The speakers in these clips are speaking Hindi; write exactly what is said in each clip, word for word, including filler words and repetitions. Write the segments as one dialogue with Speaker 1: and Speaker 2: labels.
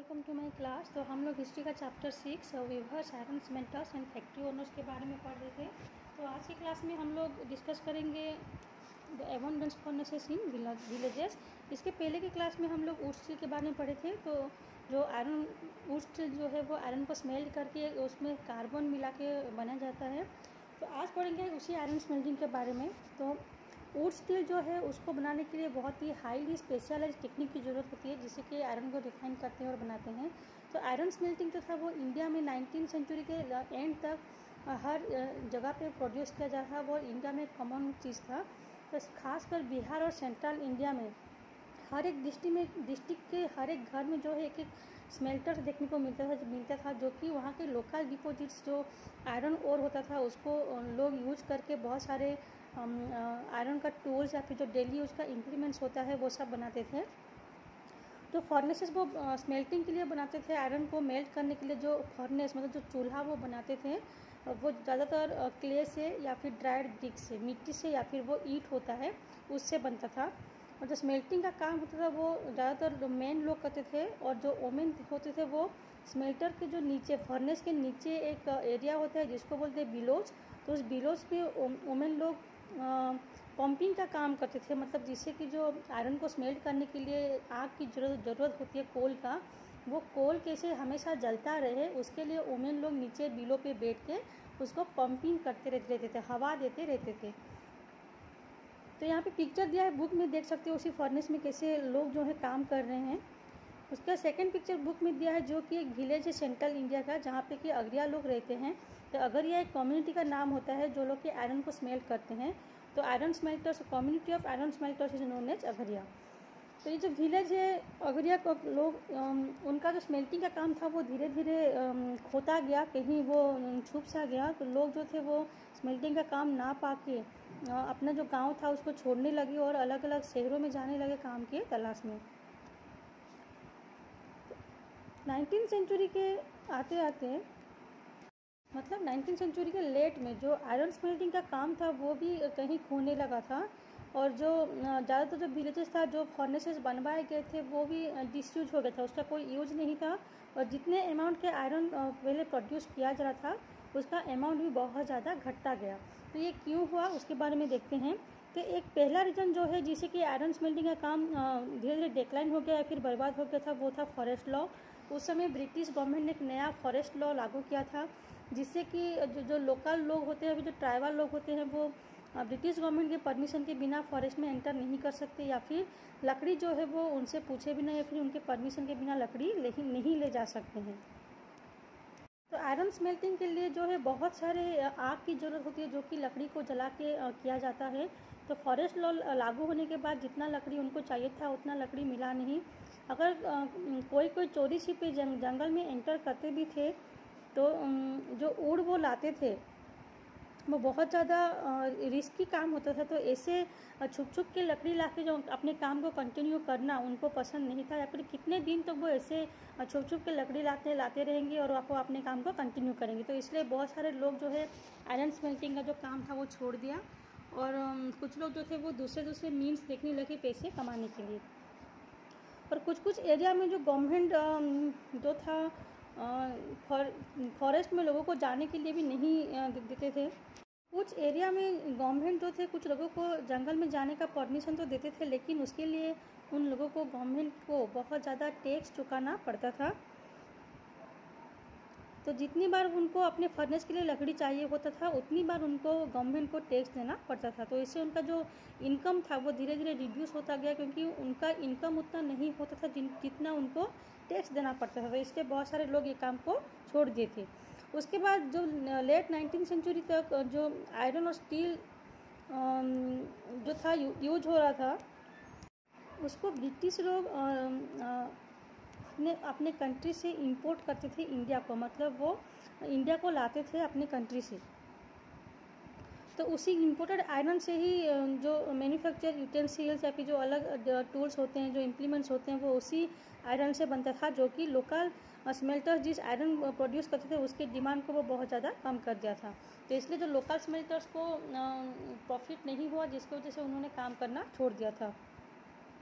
Speaker 1: Welcome to my class. तो हम लोग हिस्ट्री का chapter six weavers, iron smelters and factory owners के बारे में पढ़ रहे थे। तो आज की क्लास में हम लोग डिस्कस करेंगे the abundance furnaces in villages. इसके पहले की क्लास में हम लोग वुड स्टील के बारे में पढ़े थे। तो जो आयरन वुड स्टील जो है वो आयरन को स्मेल्ट करके उसमें कार्बन मिला के बनाया जाता है। तो आज पढ़ेंगे उसी आयरन स्मेल्टिंग के बारे में। तो वुड स्टील जो है उसको बनाने के लिए बहुत ही हाईली स्पेशलाइज टेक्निक की ज़रूरत होती है, जिससे कि आयरन को रिफाइन करते हैं और बनाते हैं। तो आयरन स्मेल्टिंग जो था वो इंडिया में नाइनटीन सेंचुरी के एंड तक हर जगह पे प्रोड्यूस किया जा रहा, वो इंडिया में कॉमन चीज़ था। तो खासकर बिहार और सेंट्रल इंडिया में हर एक डिस्ट्रिक्ट में डिस्ट्रिक्ट के हर एक घर में जो है एक एक स्मेल्टर देखने को मिलता था मिलता था जो कि वहाँ के लोकल डिपोजिट्स जो आयरन ओर होता था उसको लोग यूज करके बहुत सारे आयरन का टूल्स या फिर जो डेली यूज का इम्प्लीमेंट्स होता है वो सब बनाते थे। तो फर्नेसेस वो स्मेल्टिंग के लिए बनाते थे। आयरन को मेल्ट करने के लिए जो फर्नेस मतलब जो चूल्हा वो बनाते थे वो ज़्यादातर क्ले से या फिर ड्राइड ब्रिक से, मिट्टी से या फिर वो ईंट होता है उससे बनता था। और जो स्मेल्टिंग का काम होता था वो ज़्यादातर मेन लोग करते थे, और जो वोमेन होते थे वो स्मेल्टर के जो नीचे फर्नेस के नीचे एक एरिया होता है जिसको बोलते हैं बिलोज। तो उस बिलोज में वोमेन लोग पंपिंग का काम करते थे, मतलब जिससे कि जो आयरन को स्मेल्ट करने के लिए आग की जरूरत ज़रूरत होती है कोल का, वो कोल कैसे हमेशा जलता रहे उसके लिए वोमेन लोग नीचे बिलो पे बैठ के उसको पंपिंग करते रहते रहते थे, हवा देते रहते थे। तो यहाँ पे पिक्चर दिया है, बुक में देख सकते हो उसी फर्नेस में कैसे लोग जो है काम कर रहे हैं। उसका सेकंड पिक्चर बुक में दिया है जो कि एक विलेज है सेंट्रल इंडिया का, जहाँ पे कि अगरिया लोग रहते हैं। तो अगरिया एक कम्युनिटी का नाम होता है जो लोग के आयरन को स्मेल्ट करते हैं। तो iron smelters, community of iron smelters is known as Agaria. तो ये जो विलेज है अगरिया को लोग, उनका जो स्मेल्टिंग का काम था वो धीरे धीरे खोता गया, कहीं वो छुप सा गया। तो लोग जो थे वो स्मेल्टिंग का काम ना पाके अपना जो गांव था उसको छोड़ने लगे और अलग अलग शहरों में जाने लगे काम के तलाश में। नाइनटीन सेंचुरी के आते आते मतलब नाइनटीन सेंचुरी के लेट में जो आयरन स्मेल्टिंग का काम था वो भी कहीं खोने लगा था, और जो ज़्यादातर जो विलेजेस था जो फर्नेसेस बनवाए गए थे वो भी डिसयूज हो गया था, उसका कोई यूज नहीं था। और जितने अमाउंट के आयरन पहले प्रोड्यूस किया जा रहा था उसका अमाउंट भी बहुत ज़्यादा घटता गया। तो ये क्यों हुआ उसके बारे में देखते हैं। तो एक पहला रीज़न जो है जिससे कि आयरन स्मेल्टिंग का काम धीरे धीरे डिक्लाइन हो गया या फिर बर्बाद हो गया था वो था फॉरेस्ट लॉ। उस समय ब्रिटिश गवर्नमेंट ने एक नया फॉरेस्ट लॉ लागू किया था, जिससे कि जो जो लोकल लोग होते हैं, जो ट्राइबल लोग होते हैं, वो ब्रिटिश गवर्नमेंट के परमिशन के बिना फॉरेस्ट में एंटर नहीं कर सकते, या फिर लकड़ी जो है वो उनसे पूछे बिना या फिर उनके परमिशन के बिना लकड़ी नहीं ले जा सकते हैं। तो आयरन स्मेल्टिंग के लिए जो है बहुत सारे आग की ज़रूरत होती है जो कि लकड़ी को जला के किया जाता है। तो फॉरेस्ट लॉ लागू होने के बाद जितना लकड़ी उनको चाहिए था उतना लकड़ी मिला नहीं। अगर कोई कोई चोरी छिपे जंग, जंगल में एंटर करते भी थे तो जो वुड वो लाते थे वो बहुत ज़्यादा रिस्की काम होता था। तो ऐसे छुप छुप के लकड़ी लाके जो अपने काम को कंटिन्यू करना उनको पसंद नहीं था, या फिर कितने दिन तक तो वो ऐसे छुप छुप के लकड़ी लाते लाते रहेंगे और आपको अपने काम को कंटिन्यू करेंगे। तो इसलिए बहुत सारे लोग जो है आयरन स्मेल्टिंग का जो काम था वो छोड़ दिया, और कुछ लोग जो थे वो दूसरे दूसरे मीन्स देखने लगे पैसे कमाने के लिए। और कुछ कुछ एरिया में जो गवर्नमेंट जो था फॉरेस्ट में लोगों को जाने के लिए भी नहीं देते थे। कुछ एरिया में गवर्नमेंट जो थे कुछ लोगों को जंगल में जाने का परमिशन तो देते थे, लेकिन उसके लिए उन लोगों को गवर्नमेंट को बहुत ज़्यादा टैक्स चुकाना पड़ता था। तो जितनी बार उनको अपने फर्नेस के लिए लकड़ी चाहिए होता था उतनी बार उनको गवर्नमेंट को टैक्स देना पड़ता था। तो इससे उनका जो इनकम था वो धीरे धीरे रिड्यूस होता गया, क्योंकि उनका इनकम उतना नहीं होता था जितना उनको टैक्स देना पड़ता था। तो इसलिए बहुत सारे लोग ये काम को छोड़ दिए थे। उसके बाद जो लेट नाइनटीन सेंचुरी तक जो आयरन और स्टील जो था यूज हो रहा था उसको ब्रिटिश लोग अपने अपने कंट्री से इंपोर्ट करते थे इंडिया को, मतलब वो इंडिया को लाते थे अपने कंट्री से। तो उसी इंपोर्टेड आयरन से ही जो मैन्युफैक्चर यूटेंसिल्स या फिर जो अलग टूल्स होते हैं, जो इम्प्लीमेंट्स होते हैं, वो उसी आयरन से बनता था, जो कि लोकल स्मेल्टर्स जिस आयरन प्रोड्यूस करते थे उसके डिमांड को वो बहुत ज़्यादा कम कर दिया था। तो इसलिए जो लोकल स्मेल्टर्स को प्रॉफिट नहीं हुआ, जिसकी वजह से उन्होंने काम करना छोड़ दिया था।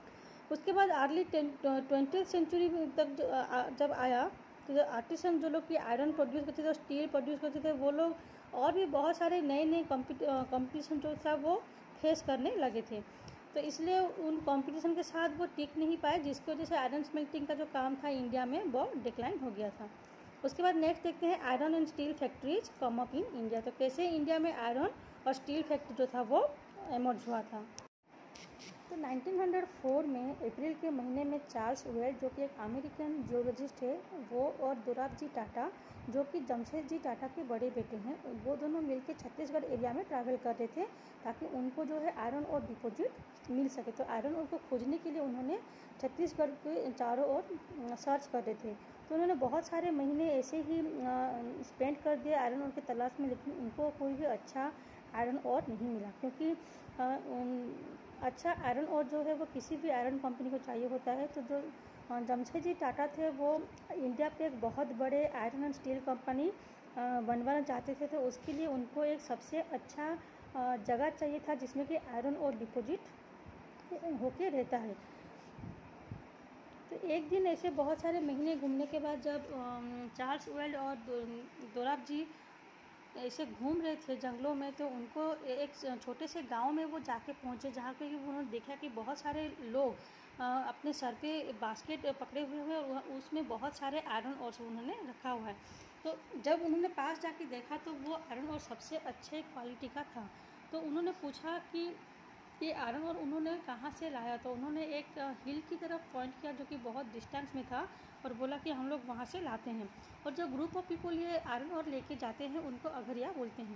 Speaker 1: उसके बाद अर्ली ट्वेंटी सेंचुरी तक जब आया तो जो आर्टिसन जो लोग की आयरन प्रोड्यूस करते थे, स्टील प्रोड्यूस करते थे, वो लोग और भी बहुत सारे नए नए कंपटीशन जो था वो फेस करने लगे थे। तो इसलिए उन कंपटीशन के साथ वो टिक नहीं पाए, जिसकी वजह से आयरन स्मेल्टिंग का जो काम था इंडिया में वो डिक्लाइन हो गया था। उसके बाद नेक्स्ट देखते हैं iron and steel factories come up in India. तो कैसे इंडिया में आयरन और स्टील फैक्ट्री जो था वो एमर्ज हुआ था। तो नाइनटीन हंड्रेड फोर में अप्रैल के महीने में चार्ल्स वेल्ड जो कि एक अमेरिकन जियोलॉजिस्ट है, वो और दोराबजी टाटा जो कि जमशेदजी टाटा के बड़े बेटे हैं, वो दोनों मिलकर छत्तीसगढ़ एरिया में ट्रैवल कर रहे थे ताकि उनको जो है आयरन और डिपॉजिट मिल सके। तो आयरन और को खोजने के लिए उन्होंने छत्तीसगढ़ के चारों ओर सर्च कर रहे थे। तो उन्होंने बहुत सारे महीने ऐसे ही स्पेंड कर दिए आयरन और की तलाश में, लेकिन उनको कोई भी अच्छा आयरन और नहीं मिला, क्योंकि आ, अच्छा आयरन और जो है वो किसी भी आयरन कंपनी को चाहिए होता है। तो जो जमशेदजी टाटा थे वो इंडिया पे एक बहुत बड़े आयरन एंड स्टील कंपनी बनवाना चाहते थे। तो उसके लिए उनको एक सबसे अच्छा जगह चाहिए था जिसमें कि आयरन और डिपॉजिट होके रहता है। तो एक दिन ऐसे बहुत सारे महीने घूमने के बाद जब चार्ल्स वेल्ड और दोराबजी ऐसे घूम रहे थे जंगलों में, तो उनको एक छोटे से गांव में वो जाके पहुंचे जहाँ पे उन्होंने देखा कि बहुत सारे लोग अपने सर पे बास्केट पकड़े हुए हुए और उसमें बहुत सारे आयरन और उन्होंने रखा हुआ है। तो जब उन्होंने पास जाके देखा तो वो आयरन और सबसे अच्छे क्वालिटी का था। तो उन्होंने पूछा कि ये आयरन और उन्होंने कहाँ से लाया। तो उन्होंने एक हिल की तरफ पॉइंट किया जो कि बहुत डिस्टेंस में था और बोला कि हम लोग वहाँ से लाते हैं। और जो ग्रुप ऑफ पीपल ये आयरन और लेके जाते हैं उनको अघरिया बोलते हैं।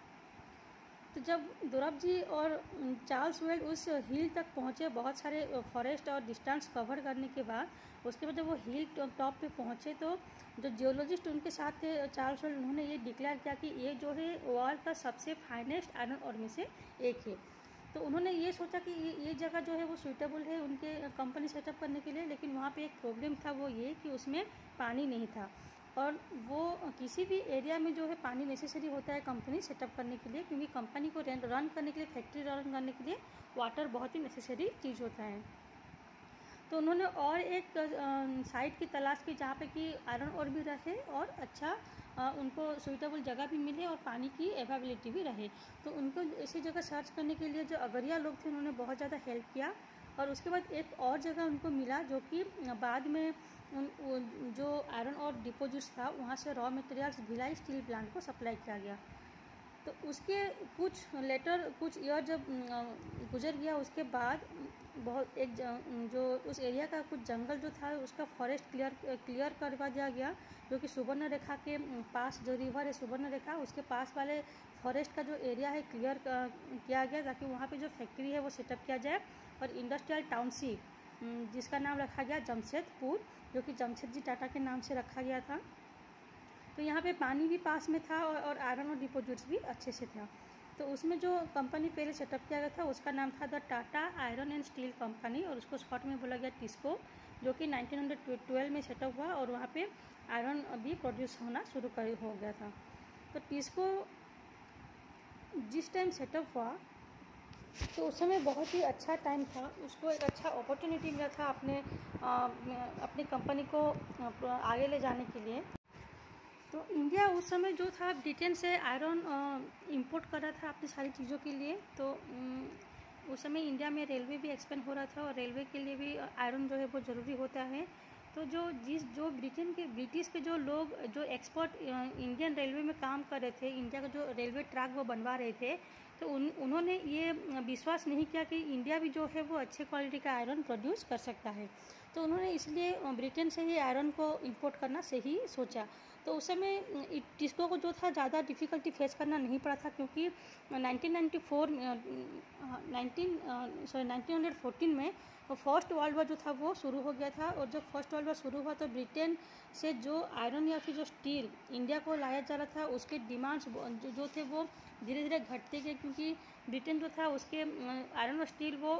Speaker 1: तो जब दोराबजी और चार्ल्स वेल्ड उस हिल तक पहुँचे, बहुत सारे फॉरेस्ट और डिस्टेंस कवर करने के बाद, उसके बाद जब वो हिल टॉप पे पहुँचे तो जो जियोलॉजिस्ट उनके साथ थे चार्ल्स वेल्ड, उन्होंने ये डिक्लेयर किया कि ये जो है वर्ल्ड का सबसे फाइनेस्ट आयरन और में से एक है। तो उन्होंने ये सोचा कि ये ये जगह जो है वो सूटेबल है उनके कंपनी सेटअप करने के लिए, लेकिन वहाँ पे एक प्रॉब्लम था, वो ये कि उसमें पानी नहीं था। और वो किसी भी एरिया में जो है पानी नेसेसरी होता है कंपनी सेटअप करने के लिए, क्योंकि कंपनी को रन करने के लिए, फैक्ट्री रन करने के लिए वाटर बहुत ही नेसेसरी चीज़ होता है। तो उन्होंने और एक साइट की तलाश की जहाँ पे कि आयरन और भी रहे और अच्छा आ, उनको सूटेबल जगह भी मिले और पानी की अवेलेबिलिटी भी रहे। तो उनको ऐसी जगह सर्च करने के लिए जो अगरिया लोग थे उन्होंने बहुत ज़्यादा हेल्प किया। और उसके बाद एक और जगह उनको मिला जो कि बाद में उन, जो आयरन और डिपोजिट्स था वहाँ से raw materials Bhilai steel plant को सप्लाई किया गया। तो उसके कुछ लेटर कुछ ईयर जब गुजर गया, उसके बाद बहुत एक जो उस एरिया का कुछ जंगल जो था उसका फॉरेस्ट क्लियर क्लियर करवा दिया गया, जो कि सुवर्ण रेखा के पास जो रिवर है सुवर्ण रेखा उसके पास वाले फॉरेस्ट का जो एरिया है क्लियर किया गया, ताकि वहाँ पे जो फैक्ट्री है वो सेटअप किया जाए। और इंडस्ट्रियल टाउनशिप जिसका नाम रखा गया जमशेदपुर, जो कि जमशेदजी टाटा के नाम से रखा गया था। तो यहाँ पे पानी भी पास में था और आयरन और डिपोजिट्स भी अच्छे से था। तो उसमें जो कंपनी पहले सेटअप किया गया था उसका नाम था the Tata iron and steel company, और उसको शॉर्ट में बोला गया टिस्को, जो कि नाइनटीन ट्वेल्व में सेटअप हुआ और वहाँ पे आयरन भी प्रोड्यूस होना शुरू कर हो गया था। तो टिस्को जिस टाइम सेटअप हुआ तो उस समय बहुत ही अच्छा टाइम था, उसको एक अच्छा अपॉर्चुनिटी मिला था अपने आ, अपनी कंपनी को आगे ले जाने के लिए। तो इंडिया उस समय जो था ब्रिटेन से आयरन इंपोर्ट कर रहा था अपनी सारी चीज़ों के लिए। तो उस समय इंडिया में रेलवे भी एक्सपेंड हो रहा था और रेलवे के लिए भी आयरन जो है वो ज़रूरी होता है। तो जो जिस जो ब्रिटेन के ब्रिटिश के जो लोग जो एक्सपर्ट इंडियन रेलवे में काम कर रहे थे, इंडिया का जो रेलवे ट्रैक वो बनवा रहे थे, तो उन उन्होंने ये विश्वास नहीं किया कि इंडिया भी जो है वो अच्छे क्वालिटी का आयरन प्रोड्यूस कर सकता है। तो उन्होंने इसलिए ब्रिटेन से ही आयरन को इंपोर्ट करना सही सोचा। तो उस समय टिस्को को जो था ज़्यादा डिफ़िकल्टी फेस करना नहीं पड़ा था, क्योंकि nineteen ninety four nineteen sorry nineteen fourteen में फर्स्ट वर्ल्ड वॉर जो था वो शुरू हो गया था। और जब फर्स्ट वर्ल्ड वॉर शुरू हुआ तो ब्रिटेन से जो आयरन या फिर जो स्टील इंडिया को लाया जा रहा था उसके डिमांड्स जो, जो थे वो धीरे धीरे घटते गए, क्योंकि ब्रिटेन जो था उसके आयरन और स्टील वो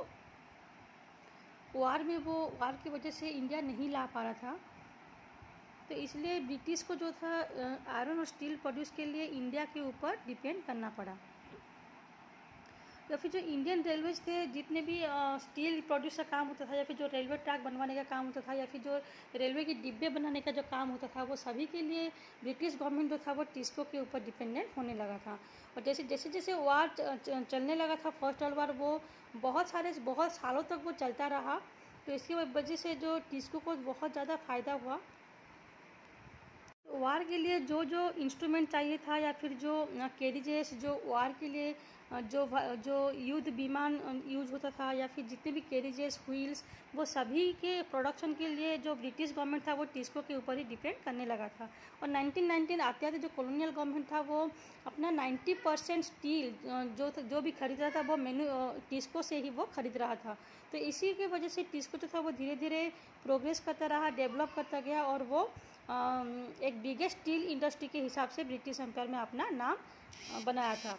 Speaker 1: वार में वो वार की वजह से इंडिया नहीं ला पा रहा था। तो इसलिए ब्रिटिश को जो था आयरन और स्टील प्रोड्यूस के लिए इंडिया के ऊपर डिपेंड करना पड़ा। या फिर जो इंडियन रेलवेज थे, जितने भी स्टील प्रोड्यूस का काम होता था, या फिर जो रेलवे ट्रैक बनवाने का काम होता था, या फिर जो रेलवे के डिब्बे बनाने का जो काम होता था, वो सभी के लिए ब्रिटिश गवर्नमेंट जो था वो टिस्को के ऊपर डिपेंडेंट होने लगा था। और जैसे जैसे जैसे वार चलने लगा था, फर्स्ट वर्ल्ड वार, वो बहुत सारे बहुत सालों तक वो चलता रहा। तो इसकी वजह से जो टिस्को को बहुत ज़्यादा फ़ायदा हुआ। वार के लिए जो जो इंस्ट्रूमेंट चाहिए था, या फिर जो कैरिजेस, जो वार के लिए जो जो युद्ध विमान यूज होता था, या फिर जितने भी कैरिजेस, व्हील्स, वो सभी के प्रोडक्शन के लिए जो ब्रिटिश गवर्नमेंट था वो टिस्को के ऊपर ही डिपेंड करने लगा था। और नाइनटीन नाइनटीन आते आते जो कॉलोनियल गवर्नमेंट था वो अपना नाइन्टी परसेंट स्टील जो जो भी खरीद रहा था वो मेन्यू टिस्को से ही वो खरीद रहा था। तो इसी की वजह से टिस्को जो था वो धीरे धीरे प्रोग्रेस करता रहा, डेवलप करता गया, और वो एक बिगेस्ट स्टील इंडस्ट्री के हिसाब से ब्रिटिश एम्पायर में अपना नाम बनाया था।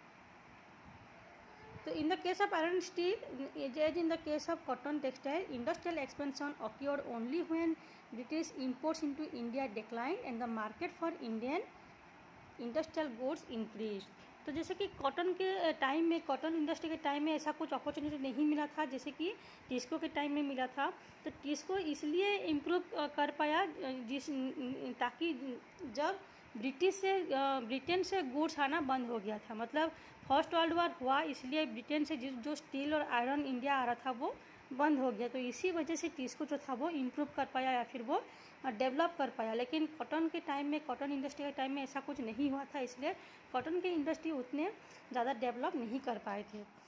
Speaker 1: तो in the case of iron steel, as in the case of cotton textile, industrial expansion occurred only when British imports into India declined and the market for Indian industrial goods increased। तो जैसे कि कॉटन के टाइम में, कॉटन इंडस्ट्री के टाइम में ऐसा कुछ अपॉर्चुनिटी नहीं मिला था जैसे कि टिस्को के टाइम में मिला था। तो टिस्को इसलिए इम्प्रूव कर पाया जिस ताकि जब ब्रिटिश से ब्रिटेन से गुड्स आना बंद हो गया था, मतलब फर्स्ट वर्ल्ड वार हुआ, इसलिए ब्रिटेन से जो स्टील और आयरन इंडिया आ रहा था वो बंद हो गया। तो इसी वजह से टिस्को जो था वो इम्प्रूव कर पाया या फिर वो डेवलप कर पाया। लेकिन कॉटन के टाइम में, कॉटन इंडस्ट्री के टाइम में ऐसा कुछ नहीं हुआ था, इसलिए कॉटन की इंडस्ट्री उतने ज़्यादा डेवलप नहीं कर पाए थे।